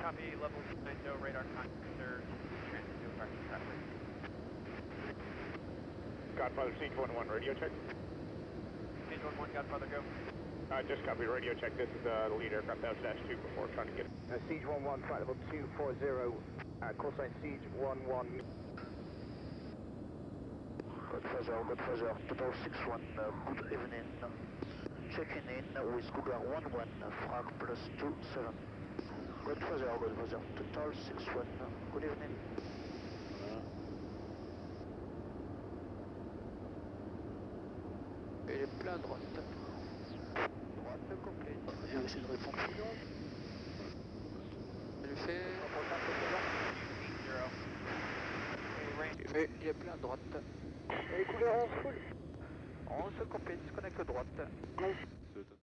copy, level 90, radar contact, transit to parking traffic. Godfather, Siege 1-1, radio check. Siege 1-1, Godfather, go. Just copy, radio check. This is the lead aircraft out dash 2 before trying to get... Siege 1-1, flight level 240, call sign Siege 1-1. Godfather, total 6-1, good evening. Checking in with Cougar 1-1, frag plus 27. Godfather, total 6-1, good evening. Il est plein droite. Droite complète. J'ai essayé de répondre. Il fait... Il est plein droite. Et couleur 11 full. 11 complète, disconnecte droite.